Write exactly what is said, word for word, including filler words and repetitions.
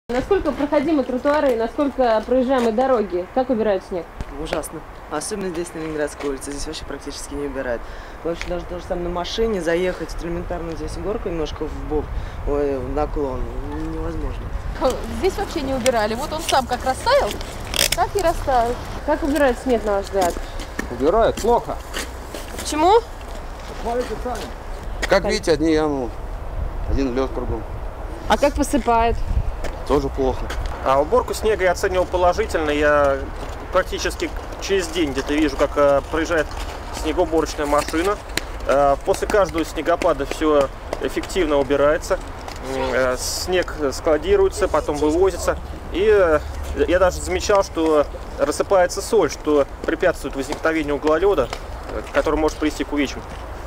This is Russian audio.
Насколько проходимы тротуары и насколько проезжаемые дороги? Как убирают снег? Ужасно. Особенно здесь, на Ленинградской улице. Здесь вообще практически не убирают. Вообще даже то же самое на машине заехать элементарно здесь горку немножко в бок, ой, в наклон, невозможно. Здесь вообще не убирали. Вот он сам как растаял, так и растаял. Как убирают снег, на ваш взгляд? Убирают плохо. Почему? Смотрите сами. Как видите, одни ямы, один лед кругом. А как посыпают? Тоже плохо. А уборку снега я оценивал положительно. Я практически через день где-то вижу, как э, проезжает снегоуборочная машина. Э, после каждого снегопада все эффективно убирается. Э, снег складируется, потом вывозится. И э, я даже замечал, что рассыпается соль, что препятствует возникновению углоледа, который может привести к увечьям.